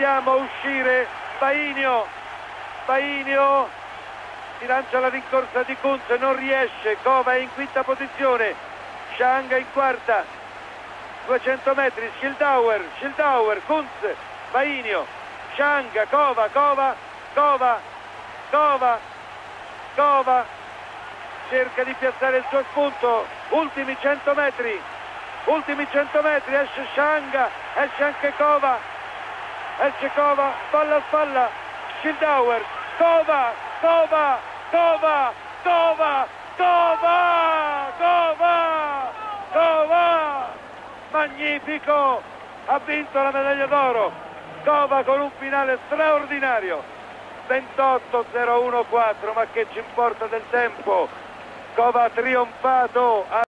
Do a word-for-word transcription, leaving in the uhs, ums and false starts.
vediamo uscire Bainio. Bainio si lancia alla rincorsa di Kunz, non riesce. Kova è in quinta posizione, Chang in quarta, duecento metri, Schildauer, Schildauer, Kunz, Bainio, Chang, Kova, Kova, Kova, Kova, Kova cerca di piazzare il suo spunto. Ultimi cento metri, ultimi cento metri, esce Chang, esce anche Kova, esce Kova, spalla a spalla, Schildauer, Kova, Kova, Kova, Kova, Kova, Kova, Kova, magnifico, ha vinto la medaglia d'oro, Kova con un finale straordinario, ventotto zero uno quattro, ma che ci importa del tempo, Kova ha trionfato.